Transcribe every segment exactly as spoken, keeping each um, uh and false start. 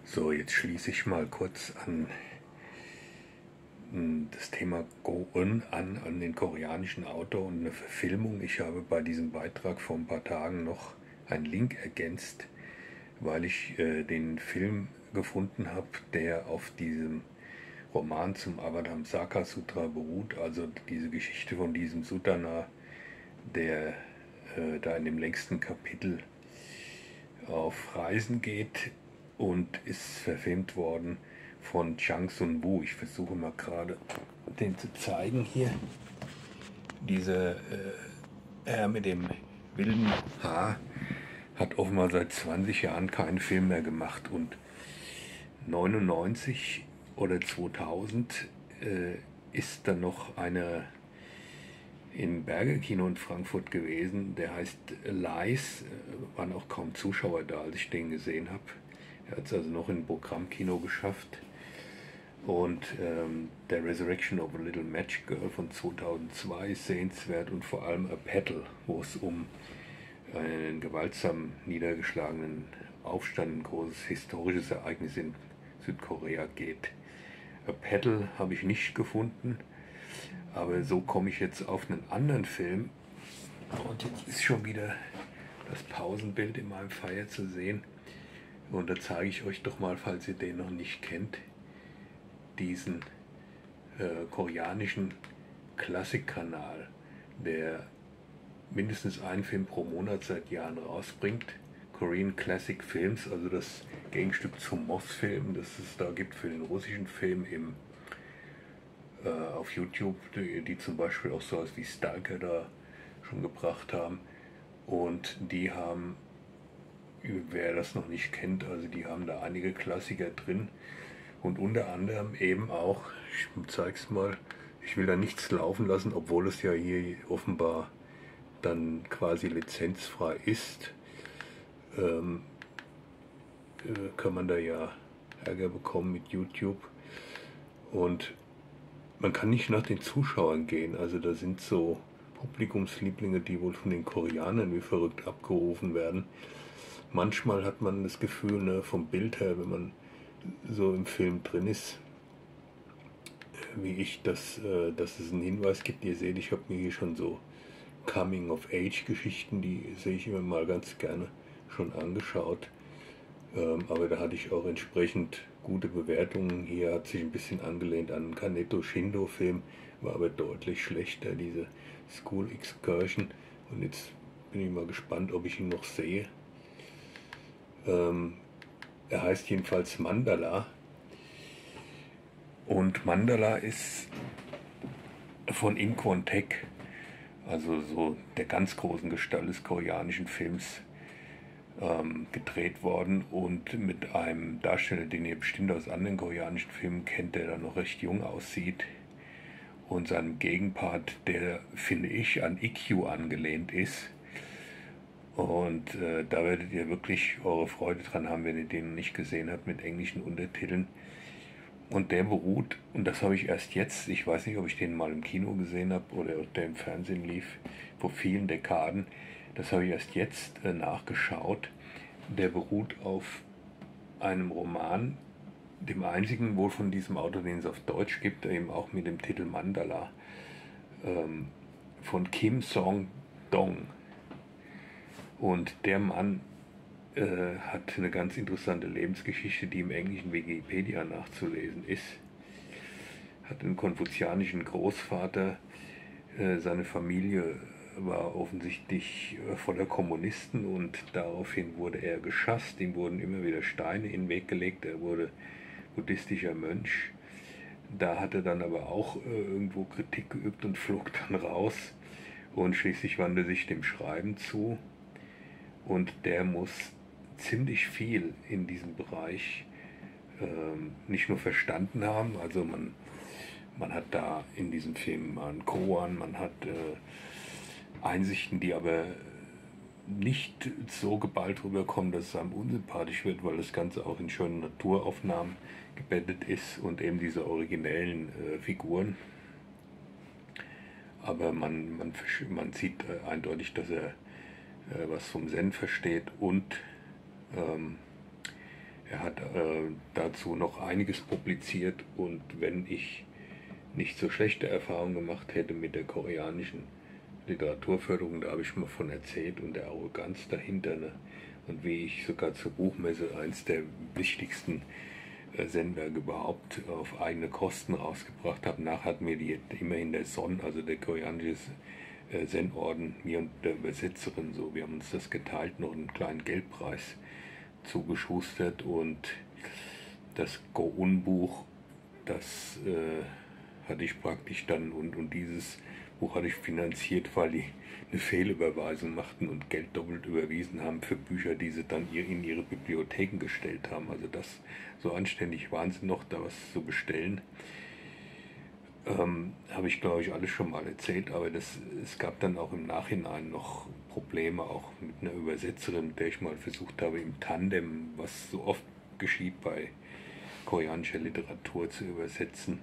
So, jetzt schließe ich mal kurz an mm, das Thema Go-Eun an, an den koreanischen Autor und eine Verfilmung. Ich habe bei diesem Beitrag vor ein paar Tagen noch einen Link ergänzt, weil ich äh, den Film gefunden habe, der auf diesem Roman zum Abhidhamsaka Sutra beruht, also diese Geschichte von diesem Sutana, der äh, da in dem längsten Kapitel auf Reisen geht und ist verfilmt worden von Chang Sun-woo. Ich versuche mal gerade den zu zeigen hier. Dieser äh, Herr mit dem wilden Haar hat offenbar seit zwanzig Jahren keinen Film mehr gemacht und neunundneunzig oder zweitausend äh, ist dann noch eine im Berger Kino in Frankfurt gewesen, der heißt Lies, äh, waren auch kaum Zuschauer da, als ich den gesehen habe. Er hat es also noch in ein Programmkino geschafft. Und ähm, der Resurrection of a Little Match Girl von zweitausendzwei ist sehenswert und vor allem A Petal, wo es um einen gewaltsam niedergeschlagenen Aufstand, ein großes historisches Ereignis in Südkorea geht. A Petal habe ich nicht gefunden, aber so komme ich jetzt auf einen anderen Film. Und jetzt ist schon wieder das Pausenbild in meinem Fire zu sehen. Und da zeige ich euch doch mal, falls ihr den noch nicht kennt, diesen äh, koreanischen Klassikkanal, der mindestens einen Film pro Monat seit Jahren rausbringt. Korean Classic Films, also das Gegenstück zum Moss-Film, das es da gibt für den russischen Film im, äh, auf YouTube, die, die zum Beispiel auch sowas wie Stalker da schon gebracht haben. Und die haben, wer das noch nicht kennt, also die haben da einige Klassiker drin. Und unter anderem eben auch, ich zeig's mal, ich will da nichts laufen lassen, obwohl es ja hier offenbar dann quasi lizenzfrei ist, ähm, äh, kann man da ja Ärger bekommen mit YouTube. Und man kann nicht nach den Zuschauern gehen, also da sind so Publikumslieblinge, die wohl von den Koreanern wie verrückt abgerufen werden. Manchmal hat man das Gefühl, ne, vom Bild her, wenn man so im Film drin ist, wie ich, dass, äh, dass es einen Hinweis gibt. Ihr seht, ich habe mir hier schon so Coming-of-Age-Geschichten, die sehe ich immer mal ganz gerne schon angeschaut. Ähm, aber da hatte ich auch entsprechend gute Bewertungen. Hier hat sich ein bisschen angelehnt an einen Kaneto Shindo-Film, war aber deutlich schlechter, diese School Excursion. Und jetzt bin ich mal gespannt, ob ich ihn noch sehe. Ähm, Er heißt jedenfalls Mandala. Und Mandala ist von In Kwon Taek, also so der ganz großen Gestalt des koreanischen Films, ähm, gedreht worden und mit einem Darsteller, den ihr bestimmt aus anderen koreanischen Filmen kennt, der da noch recht jung aussieht, und seinem Gegenpart, der, finde ich, an I Q angelehnt ist. Und äh, da werdet ihr wirklich eure Freude dran haben, wenn ihr den nicht gesehen habt, mit englischen Untertiteln. Und der beruht, und das habe ich erst jetzt, ich weiß nicht, ob ich den mal im Kino gesehen habe oder ob der im Fernsehen lief, vor vielen Dekaden, das habe ich erst jetzt äh, nachgeschaut. Der beruht auf einem Roman, dem einzigen wohl von diesem Autor, den es auf Deutsch gibt, eben auch mit dem Titel Mandala, ähm, von Kim Song-dong. Und der Mann äh, hat eine ganz interessante Lebensgeschichte, die im englischen Wikipedia nachzulesen ist. Hat einen konfuzianischen Großvater, äh, seine Familie war offensichtlich äh, voller Kommunisten und daraufhin wurde er geschasst, ihm wurden immer wieder Steine in den Weg gelegt, er wurde buddhistischer Mönch. Da hat er dann aber auch äh, irgendwo Kritik geübt und flog dann raus und schließlich wandte sich dem Schreiben zu. Und der muss ziemlich viel in diesem Bereich ähm, nicht nur verstanden haben, also man, man hat da in diesem Film einen Koan, man hat äh, Einsichten, die aber nicht so geballt rüberkommen, dass es einem unsympathisch wird, weil das Ganze auch in schönen Naturaufnahmen gebettet ist und eben diese originellen äh, Figuren. Aber man, man, man sieht äh, eindeutig, dass er was vom Zen versteht und ähm, Er hat äh, dazu noch einiges publiziert, und wenn ich nicht so schlechte Erfahrungen gemacht hätte mit der koreanischen Literaturförderung, da habe ich mal von erzählt, und der Arroganz dahinter, ne? Und wie ich sogar zur Buchmesse eins der wichtigsten äh, Sendwerke überhaupt auf eigene Kosten rausgebracht habe. Nach hat mir die immerhin der Son, also der koreanische äh, Zen-Orden, mir und der Übersetzerin so, wir haben uns das geteilt, noch einen kleinen Geldpreis zugeschustert, und das Go-Un-Buch, das äh, hatte ich praktisch dann, und, und dieses Buch hatte ich finanziert, weil die eine Fehlüberweisung machten und Geld doppelt überwiesen haben für Bücher, die sie dann in ihre Bibliotheken gestellt haben. Also das, so anständig waren sie noch, da was zu bestellen. Ähm, habe ich, glaube ich, alles schon mal erzählt, aber das, es gab dann auch im Nachhinein noch Probleme, auch mit einer Übersetzerin, mit der ich mal versucht habe, im Tandem, was so oft geschieht bei koreanischer Literatur, zu übersetzen.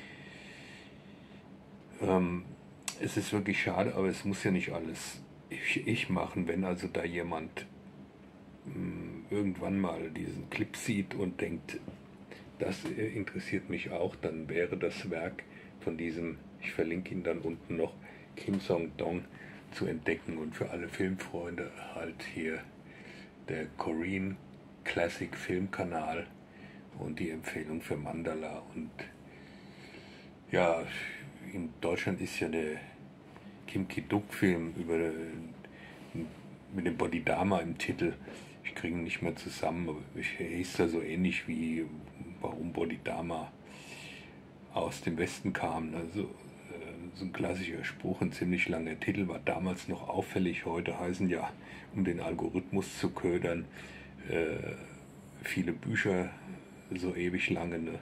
Ähm, es ist wirklich schade, aber es muss ja nicht alles ich, ich machen. Wenn also da jemand mh, irgendwann mal diesen Clip sieht und denkt, das interessiert mich auch, dann wäre das Werk von diesem, ich verlinke ihn dann unten noch, Kim Song-dong, zu entdecken. Und für alle Filmfreunde halt hier der Korean Classic Filmkanal und die Empfehlung für Mandala. Und ja, in Deutschland ist ja der Kim Ki-duk-Film über mit dem Bodhidharma im Titel. Ich kriege ihn nicht mehr zusammen, aber ich hieß da so ähnlich wie warum Bodhidharma aus dem Westen kam. Also äh, so ein klassischer Spruch, ein ziemlich langer Titel, war damals noch auffällig. Heute heißen ja, um den Algorithmus zu ködern, äh, viele Bücher so ewig lange. Ne?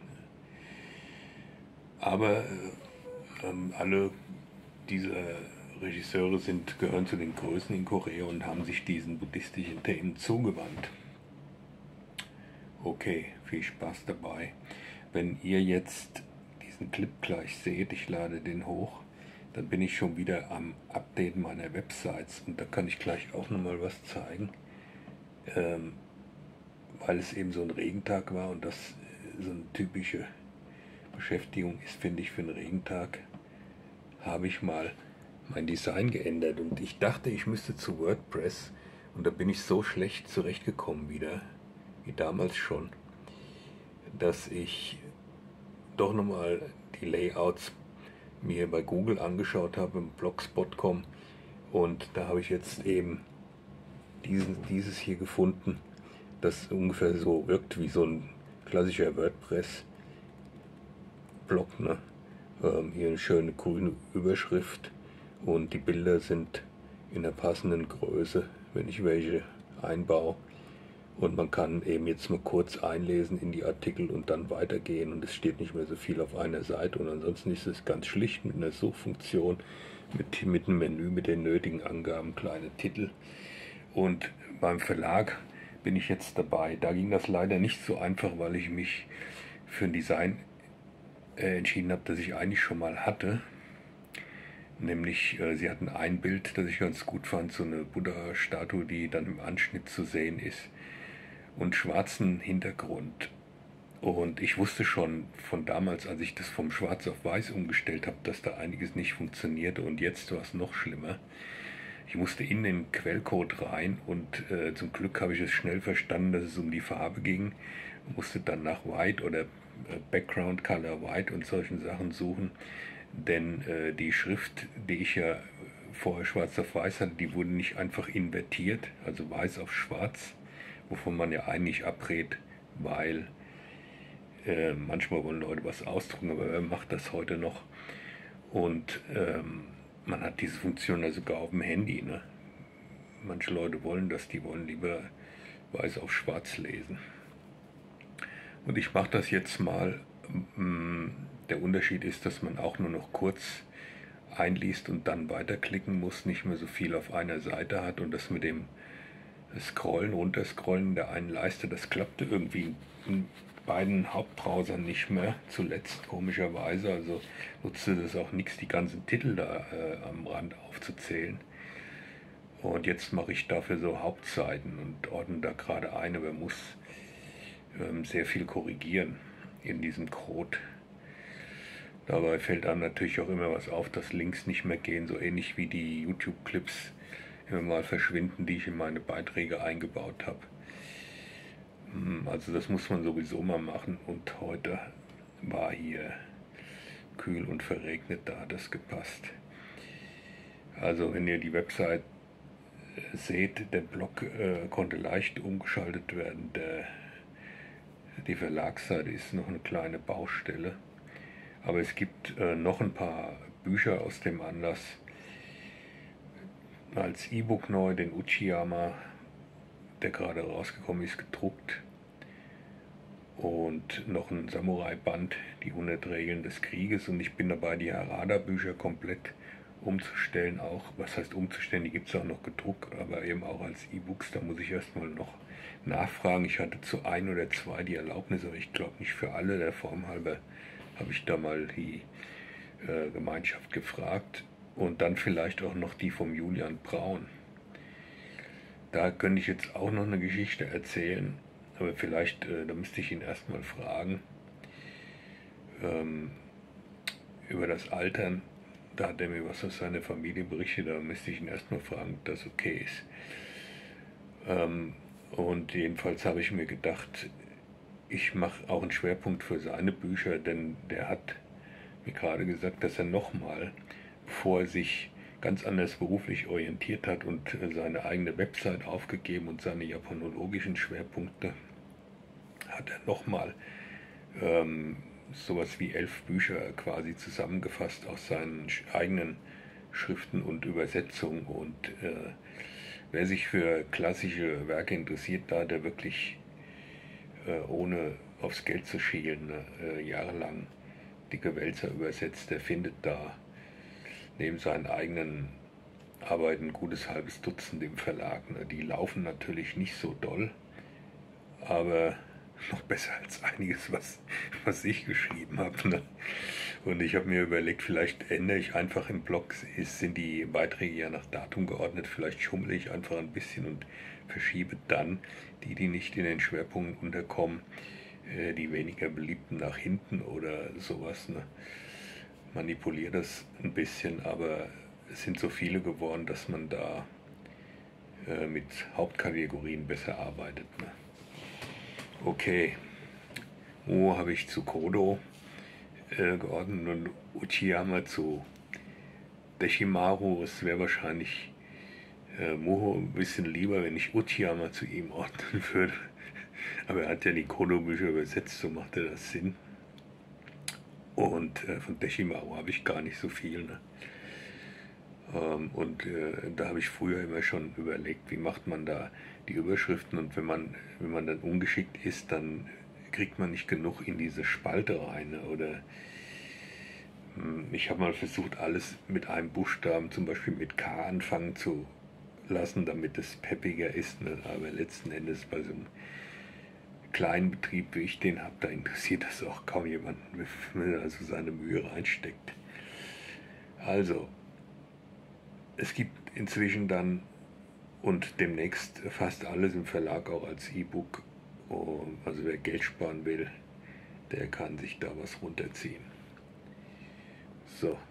Aber äh, ähm, alle diese Regisseure sind, gehören zu den Größen in Korea und haben sich diesen buddhistischen Themen zugewandt. Okay, viel Spaß dabei. Wenn ihr jetzt diesen Clip gleich seht, ich lade den hoch, dann bin ich schon wieder am Updaten meiner Websites, und da kann ich gleich auch nochmal was zeigen, ähm, weil es eben so ein Regentag war und das so eine typische Beschäftigung ist, finde ich, für einen Regentag, habe ich mal mein Design geändert, und ich dachte, ich müsste zu WordPress, und da bin ich so schlecht zurechtgekommen wieder, wie damals schon, dass ich doch nochmal die Layouts mir bei Google angeschaut habe, im blogspot punkt com, und da habe ich jetzt eben diesen, dieses hier gefunden, das ungefähr so wirkt wie so ein klassischer WordPress-Blog, ne? Ähm, hier eine schöne grüne Überschrift, und die Bilder sind in der passenden Größe, wenn ich welche einbaue. Und man kann eben jetzt mal kurz einlesen in die Artikel und dann weitergehen, und es steht nicht mehr so viel auf einer Seite, und ansonsten ist es ganz schlicht mit einer Suchfunktion, mit, mit einem Menü, mit den nötigen Angaben, kleine Titel. Und beim Verlag bin ich jetzt dabei. Da ging das leider nicht so einfach, weil ich mich für ein Design äh, entschieden habe, das ich eigentlich schon mal hatte. Nämlich, äh, sie hatten ein Bild, das ich ganz gut fand, so eine Buddha-Statue, die dann im Anschnitt zu sehen ist, und schwarzen Hintergrund. Und ich wusste schon von damals, als ich das vom Schwarz auf Weiß umgestellt habe, dass da einiges nicht funktionierte, und jetzt war es noch schlimmer. Ich musste in den Quellcode rein, und äh, zum Glück habe ich es schnell verstanden, dass es um die Farbe ging. Musste dann nach White oder äh, Background Color White und solchen Sachen suchen, denn äh, die Schrift, die ich ja vorher schwarz auf weiß hatte, die wurde nicht einfach invertiert, also weiß auf schwarz, wovon man ja eigentlich abrät, weil äh, manchmal wollen Leute was ausdrucken, aber wer macht das heute noch? Und ähm, man hat diese Funktion ja sogar auf dem Handy. Ne? Manche Leute wollen das, die wollen lieber weiß auf schwarz lesen. Und ich mache das jetzt mal. Der Unterschied ist, dass man auch nur noch kurz einliest und dann weiterklicken muss, nicht mehr so viel auf einer Seite hat, und das mit dem Scrollen, Runterscrollen der einen Leiste, das klappte irgendwie in beiden Hauptbrowsern nicht mehr, zuletzt komischerweise, also nutzte das auch nichts, die ganzen Titel da äh, am Rand aufzuzählen. Und jetzt mache ich dafür so Hauptseiten und ordne da gerade ein, aber muss ähm, sehr viel korrigieren in diesem Code. Dabei fällt einem natürlich auch immer was auf, dass Links nicht mehr gehen, so ähnlich wie die YouTube-Clips immer mal verschwinden, die ich in meine Beiträge eingebaut habe. Also das muss man sowieso mal machen, und heute war hier kühl und verregnet, da hat das gepasst. Also wenn ihr die Website seht, der Blog äh, konnte leicht umgeschaltet werden, der, die Verlagsseite ist noch eine kleine Baustelle, aber es gibt äh, noch ein paar Bücher aus dem Anlass. Als E-Book neu den Uchiyama, der gerade rausgekommen ist, gedruckt, und noch ein Samurai-Band, die hundert Regeln des Krieges, und ich bin dabei, die Harada-Bücher komplett umzustellen, auch, was heißt umzustellen, die gibt es auch noch gedruckt, aber eben auch als E-Books, da muss ich erstmal noch nachfragen. Ich hatte zu ein oder zwei die Erlaubnis, aber ich glaube nicht für alle, der Form halber habe ich da mal die äh, Gemeinschaft gefragt, und dann vielleicht auch noch die vom Julian Braun. Da könnte ich jetzt auch noch eine Geschichte erzählen, aber vielleicht, äh, da müsste ich ihn erstmal fragen, ähm, über das Altern. Da hat er mir was aus seiner Familie berichtet, da müsste ich ihn erstmal fragen, ob das okay ist. Ähm, und jedenfalls habe ich mir gedacht, ich mache auch einen Schwerpunkt für seine Bücher, denn der hat mir gerade gesagt, dass er nochmal, bevor er sich ganz anders beruflich orientiert hat und seine eigene Website aufgegeben und seine japanologischen Schwerpunkte, hat er nochmal ähm, sowas wie elf Bücher quasi zusammengefasst aus seinen eigenen Schriften und Übersetzungen. Und äh, wer sich für klassische Werke interessiert, da hat er wirklich äh, ohne aufs Geld zu schielen äh, jahrelang dicke Wälzer übersetzt. Der findet da neben seinen eigenen Arbeiten ein gutes halbes Dutzend im Verlag. Ne? Die laufen natürlich nicht so doll, aber noch besser als einiges, was, was ich geschrieben habe. Ne? Und ich habe mir überlegt, vielleicht ändere ich einfach im Blog, ist, sind die Beiträge ja nach Datum geordnet, vielleicht schummle ich einfach ein bisschen und verschiebe dann die, die nicht in den Schwerpunkten unterkommen, äh, die weniger beliebten nach hinten oder sowas. Ne? Manipuliere das ein bisschen, aber es sind so viele geworden, dass man da äh, mit Hauptkategorien besser arbeitet. Ne? Okay, Mo habe ich zu Kodo äh, geordnet und Uchiyama zu Deshimaru. Es wäre wahrscheinlich äh, Moho ein bisschen lieber, wenn ich Uchiyama zu ihm ordnen würde. Aber er hat ja die Kodo-Bücher übersetzt, so macht er das Sinn. Und äh, von Deshimaru habe ich gar nicht so viel. Ne? Ähm, und äh, da habe ich früher immer schon überlegt, wie macht man da die Überschriften, und wenn man, wenn man dann ungeschickt ist, dann kriegt man nicht genug in diese Spalte rein. Ne? Oder mh, ich habe mal versucht, alles mit einem Buchstaben, zum Beispiel mit K, anfangen zu lassen, damit es peppiger ist. Ne? Aber letzten Endes bei so einem kleinen Betrieb, wie ich den habe, da interessiert das auch kaum jemanden, wenn er also seine Mühe reinsteckt. Also, es gibt inzwischen dann und demnächst fast alles im Verlag auch als E-Book. Also wer Geld sparen will, der kann sich da was runterziehen. So.